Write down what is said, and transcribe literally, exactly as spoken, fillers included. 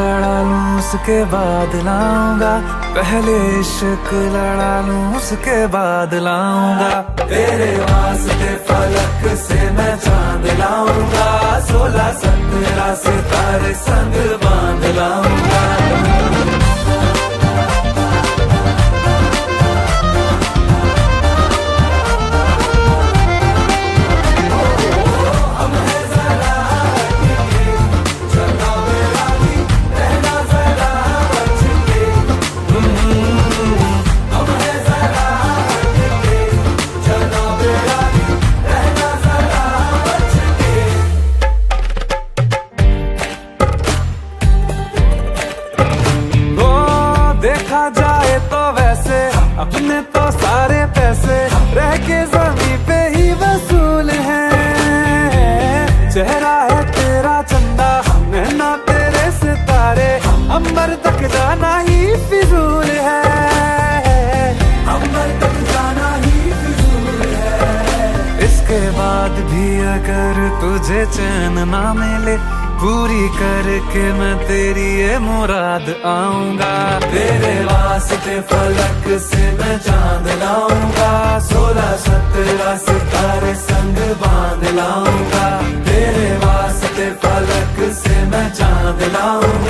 लड़ा लूं उसके बाद लाऊंगा, पहले इश्क लड़ा लूं उसके बाद लाऊंगा। तेरे वास्ते फलक से मैं चांद लाऊंगा, सोलह सत्रह सितारे संग बांध लाऊंगा। देखा जाए तो वैसे अपने तो सारे पैसे रह के जमीन पे ही वसूल हैं। चेहरा है तेरा चंदा, नैना तेरे सितारे, अंबर तक जाना ही फिजूल है, अंबर तक जाना ही फिजूल है। इसके बाद भी अगर तुझे चैन ना मिले, पूरी करके मैं तेरी ये मुराद आऊंगा। तेरे वास्ते फलक से मैं चांद लाऊंगा, सोलह सत्रह सितारे संग बांध लाऊंगा। तेरे वास्ते फलक से मैं चांद लाऊंगा।